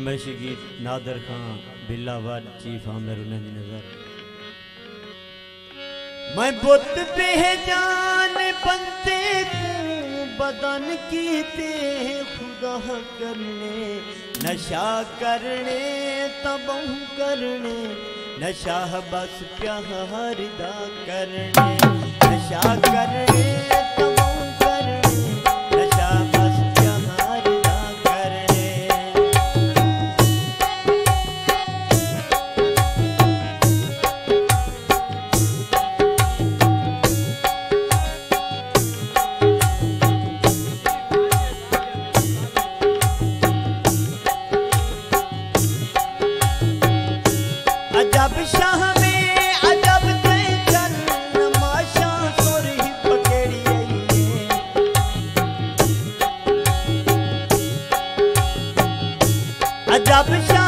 फरमाइशी गीत नादर खां बिल्लावाद चीफ आमिर उन्हें नजर। मैं बुत पे जान बनते बदन कीते खुदा करने नशा करने तबहू करने नशा बस प्यार दा करने नशा करने तबहू करने नशा बस प्यार दा करने। अजब शाह में अजब ते चल नमाशा सुर ही पकड़ी आई है। अजब शाह